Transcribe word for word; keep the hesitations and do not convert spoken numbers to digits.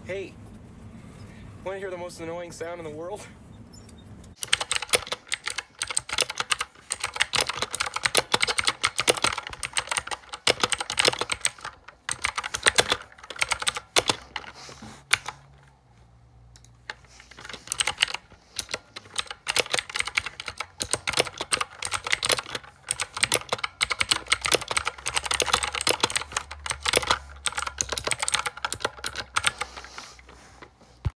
Hey, want to hear the most annoying sound in the world?